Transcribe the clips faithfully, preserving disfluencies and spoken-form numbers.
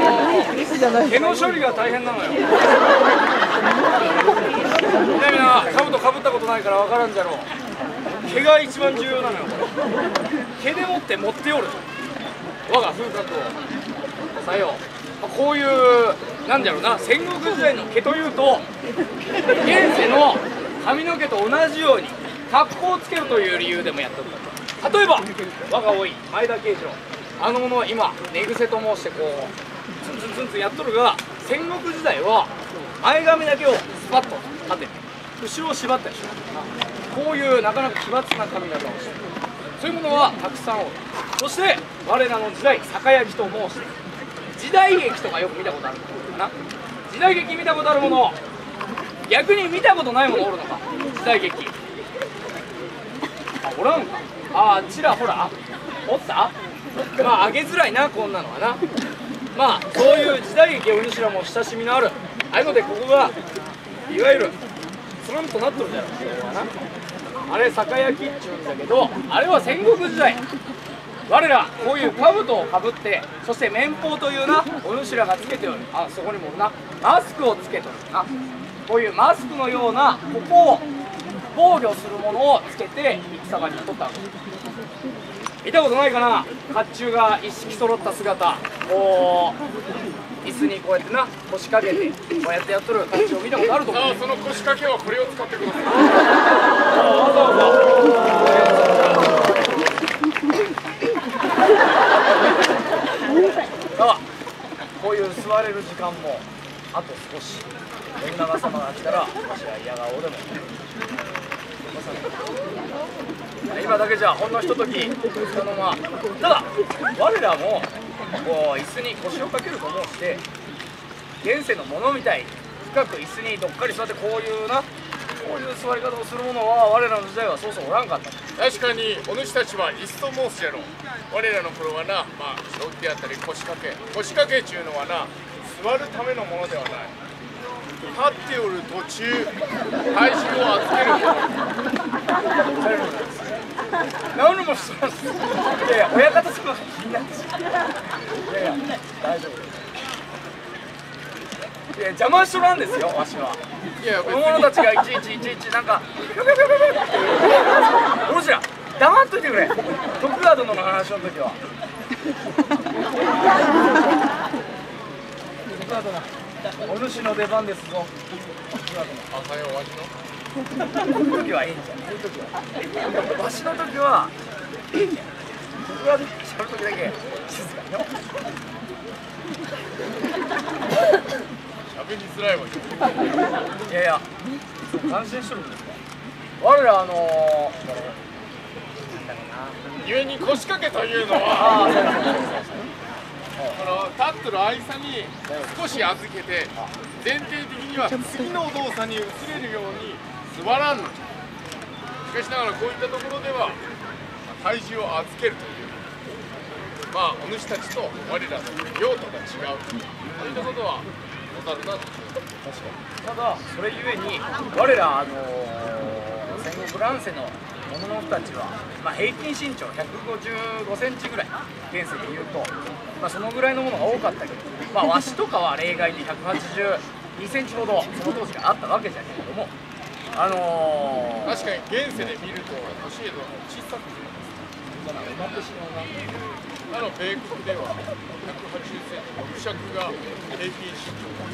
毛の処理が大変なのよ。みんなみんな兜かぶったことないから分からんじゃろう。毛が一番重要なのよ。毛でもって持っておる我が風格をさよう。こういうなんだろうな、戦国時代の毛というと現世の髪の毛と同じように格好をつけるという理由でもやっておる。例えば我が多い前田慶次郎、あの者今寝癖と申してこうツンツンツンツンやっとるが、戦国時代は前髪だけをスパッと立てて後ろを縛ったりします。こういうなかなか奇抜な髪型をしている、そういうものはたくさんおる。そして我らの時代酒焼きと申して時代劇とかよく見たことあるかな。時代劇見たことあるもの、逆に見たことないものおるのか。時代劇あおらんか。ああちらほらおった。まああげづらいなこんなのはな。まあそういう時代劇お主らも親しみのあるああいうので、ここがいわゆるスランとなっとるじゃろうな。あれ酒焼きっちゅうんだけど、あれは戦国時代我らこういう兜をかぶって、そして面包というなお主らがつけておる、あそこにもなマスクをつけとるな。こういうマスクのようなここを防御するものをつけて戦場に取ったわけ。見たことないかな、甲冑が一式揃った姿、こう椅子にこうやってな腰掛けてこうやってやっとる甲冑を見たことあると思う。 さあその腰掛けはこれを使ってください。 わざわざさあこういう座れる時間もあと少し。信長様が来たらわしは嫌顔でも今だけじゃほんのひとときつかの間。ただ我らもこう椅子に腰を掛けると思うして現世のものみたいに深く椅子にどっかり座ってこういうなこういう座り方をする者は我らの時代はそうそうおらんかった。 確かにお主たちは椅子と申すやろ。我らの頃はな、まあ将棋であったり腰掛け腰掛けっちゅうのはな座るためのものではない。立っておる途中体重を預けるもの。 何もします。いやいや親方様が気になってしまう。いやいや大丈夫。いや邪魔しとらんですよわしは。 いや子供たちがいちいちいちいちなんかお主ら黙っといてくれ。徳川殿の話の時は徳川殿お主の出番ですぞ。 あ、さようわしのこの時はいいんじゃん。この時はわしの時はいいんじゃん。徳川殿しゃべる時だけ静かによ。 喋りづらいわよ。 いやいや感心しとるんですか。我らあのー、 故に腰掛けというのはああそうそうそうこの立っとる間に少し預けて前提的には次の動作に移れるように座らんのじゃ。しかしながらこういったところでは体重を預けるというまあお主たちと我らの用途が違うそういったことはござるなと。 確かに。ただそれゆえに我らあのー、戦国乱世の者の人たちは、まあ、平均身長ひゃくごじゅうごセンチぐらい現世でいうと、まあ、そのぐらいのものが多かったけど、まあ、わしとかは例外でひゃくはちじゅうにセンチほどその当時があったわけじゃけれども、あのー、 確かに現世で見ると年江戸の小さく見えます。あの米国ではひゃくはちじゅっセンチろく尺が平均身長だ。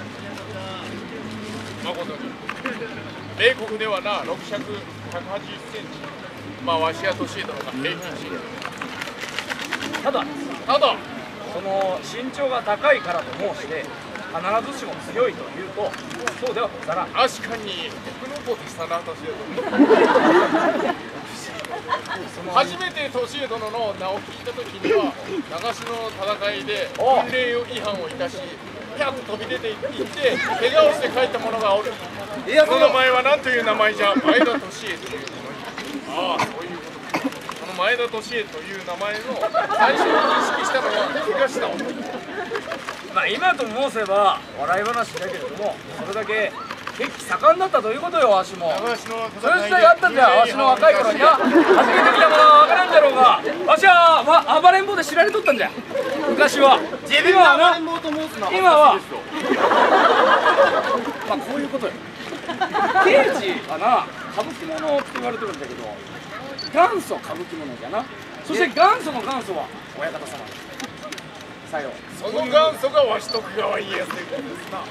誠に米国ではなろく尺ひゃくはちじゅっセンチ、まあわしや年江殿が平均身長。 ただただその身長が高いからと申して必ずしも強いというとそうではござらん。 確かに僕のことしたな年江殿。初めて年江殿の名を聞いた時には長篠の戦いで訓令違反をいたしピャッと飛び出ていって怪我をして帰った者がおる。その名前は何という名前じゃ。前田利家という。ああそういうことか。この前田利家という名前の最初に認識したのは東田男。 まあ今と申せば笑い話だけれどもそれだけ血気盛んだったということよ。わしもそういう時代あったんじゃ。わしの若い頃にな初めて見たものは分からんじゃろうがわしは、ま、暴れん坊で知られとったんじゃ昔は。 自分が暴れん坊と申すのは今は恥ずかしいですよ。 まあこういうことよ。刑事はな歌舞伎者って言われてるんだけど、元祖歌舞伎者じゃな。そして元祖の元祖は親方様。さよう。 その元祖がわし徳川家康ということですな。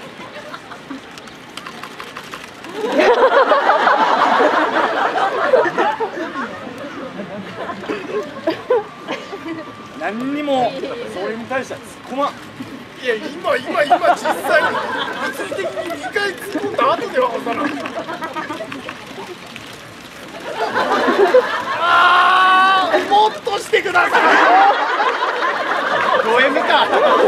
何にもそれに対しては突っ込まん。 いや今今今実際に物理的ににかい突っ込んだ後では分からん。あーもっとしてください。 ド M か。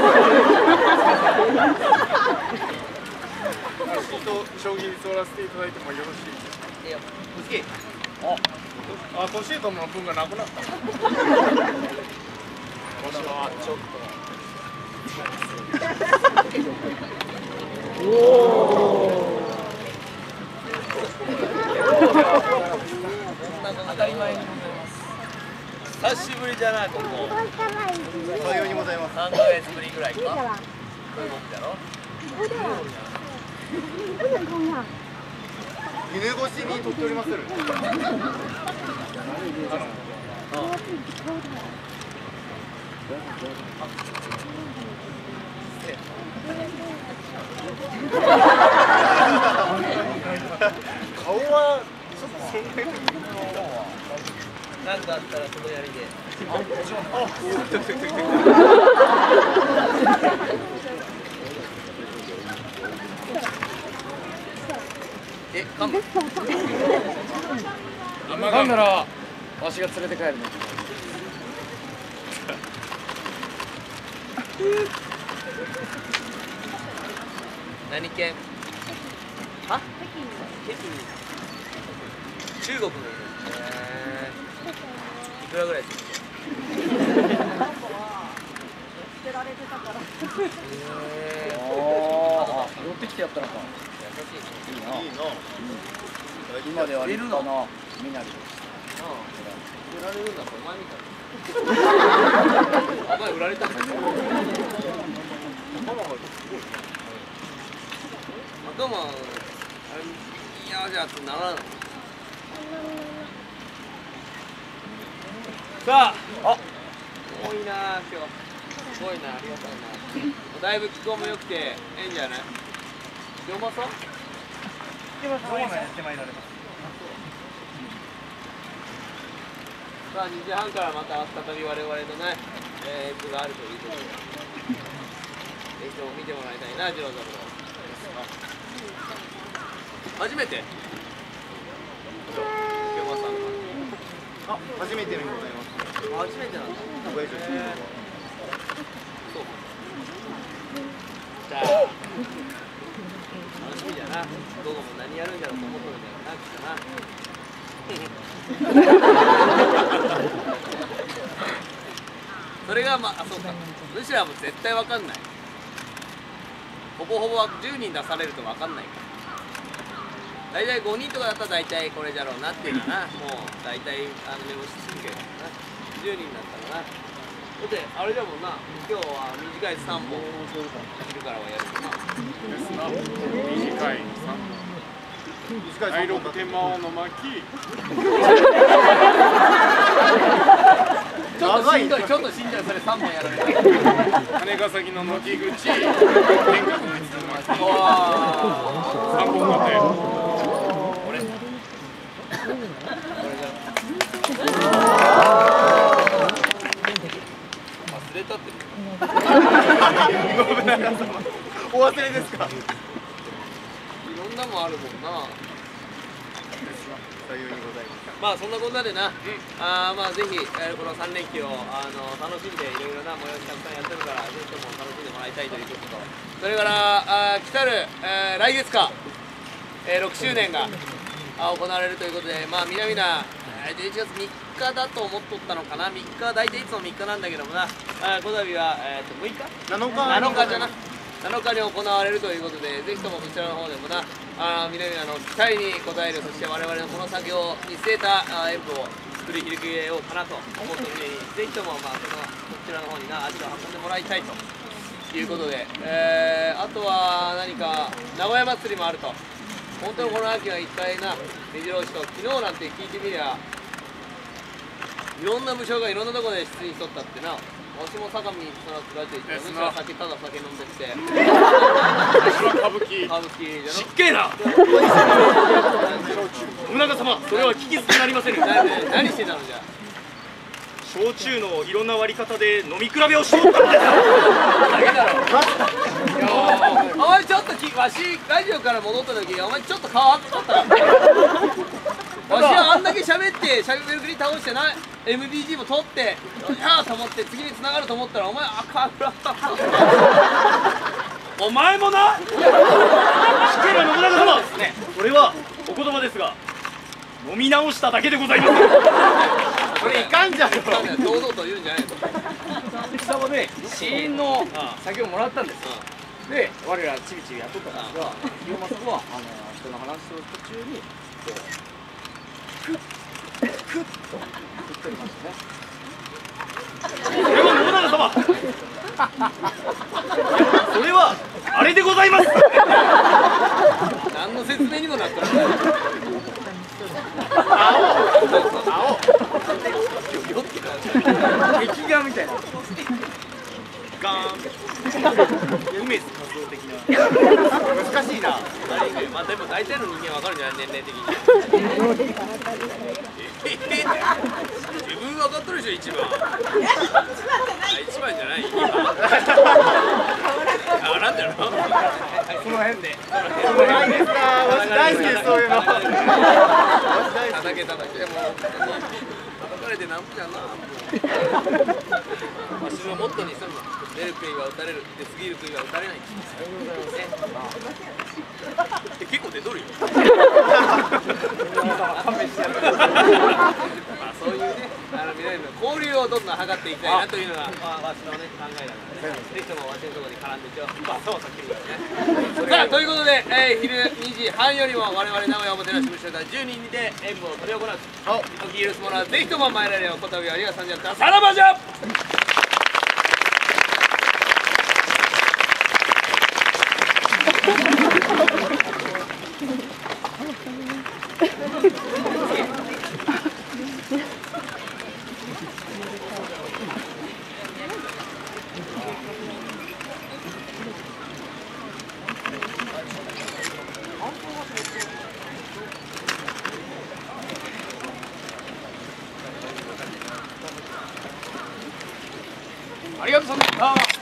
私と将棋に座らせていただいてもよろしいですか。 いや、好き。 あ、あ、年との分がなくなった。私はちょっと。おお。 当たり前にございます。久しぶりじゃないここ。 さようにございます。 三ヶ月ぶりぐらいか。こういう動きだろ。 犬越しに撮っておりまする。顔はちょっとそんなに。 なんかあったらそのやりで。え、カム。 なんならわしが連れて帰るの。 何県？は？北京。中国の。えー、いくらぐらいですか？えー、 ああ、寄ってきてやったのか。 優しい。 いいな。 いいな。 今では立派な身なりです。 売られるんだとお前みたいな。お前売られたんだよ。頭あれ嫌じゃってならない。さあ、あ、多いな今日。すごいな、ありがたいな。だいぶ気候も良くてええんじゃない？龍馬さん？ 手前やってまいられます。 さあにじはんからまた再び我々のね、えー、演舞があるということで、ぜひとも見てもらいたいな、次郎三郎。初めて龍馬さんあ、初めてでございます。 が初めてなんだ。 ご一緒して。 そうか。じゃあ楽しみだな。午後も何やるんだろうと思ってるんだよな、きっとな。それがまあ、あ、そうか。むしろもう絶対わかんない。ほぼほぼじゅうにん出されるとわかんないから。大体ごにんとかだったら大体これじゃろうなっていうかな。もう大体あの目星つけるからな。じゅうにんだったらな。だってあれだもんな。今日は短いさんぼん昼からはやるかな。 ですな。短いさんぼん。第六手間の巻。 ちょっとしんどい、ちょっとしんどい、それさんぼんやられる。 金ヶ崎ののき口、天下の水の巻。さんぼん立て。 忘れたってお忘れですか。 いろんなもんあるもんな。 さようにございます。 まあそんなこんなでな、うん、あまあぜひ、えー、このさん連休をあの楽しんでいろいろな催したくさんやってるからぜひとも楽しんでもらいたいということと、それからあ来たる、えー、来月か、えー、ろくしゅうねんがあ行われるということで、まあみなみなじゅういちがつみっかだと思っとったのかな。みっか大体いつもみっかなんだけどもな、あこの度は、えー、とむいかなのかなのかじゃななのかに行われるということで、ぜひともそちらの方でもなあみなみなの期待に応える、そして我々のこの作業を見据えたあ演舞を繰り広げようかなと思っておる上に、ぜひともまあそのこちらの方にな足を運んでもらいたいということで、えー、あとは何か名古屋祭りもあると。本当にこの秋は一回な、目白押しと昨日なんて聞いてみりゃいろんな武将がいろんなところで出演しとったってな。わしも相模にそらつられていて、むしろ酒ただ酒飲んできて私は歌舞伎歌舞伎じゃちっけえな信長様、それは聞き捨てなりません。 ろ。何何してたのじゃ。 焼酎のいろんな割り方で飲み比べをしようったんだよ。 だけだろ。お前ちょっとき、わしラジオから戻った時、お前ちょっと変わっとったよ。わしはあんだけ喋ってしゃべるくり倒してな、 エムディージー も取って、いやーと思って次に繋がると思ったら、お前赤くらったお前もな。しっけな信長様ですね。それはお言葉ですが、飲み直しただけでございます。 これいかんじゃんよ。 堂々と言うんじゃないの。 貴様ね、死因の酒をもらったんですよ。で、我らちびちびやっとったんですが、清正はあの人の話を途中にこうクックッと言っておりましたね。それは信長様。それはあれでございます。 何の説明にもなってない。 壁画みたいな。ガーン。梅津和夫的な。 難しいな。 まあでも大体の人間わかるんじゃない、年齢的に。自分分かっとるでしょ、一番。一番じゃない、今。変わらんだろ。 この辺で。 ないですか。私大好きです、そういうの。 叩け叩け。でも叩かれてなんぼじゃんな。わしのモットーにするの。出る杭は打たれる。出過ぎる杭は打たれない。え、結構出とるよ。まあそういうね、あの皆さんの交流をどんどん図っていきたいなというのがまあわしのね考えだからね。ぜひともわしのところに絡んでちょ。まあそうさっき言うからね。さあということで、えー、昼にじはんよりも我々名古屋おもてなし部署団じゅうにんにて演舞を執り行う。お聞き許す者はぜひとも参られよ。こたびはありがとうございました。さらばじゃ。 ありがとうございました。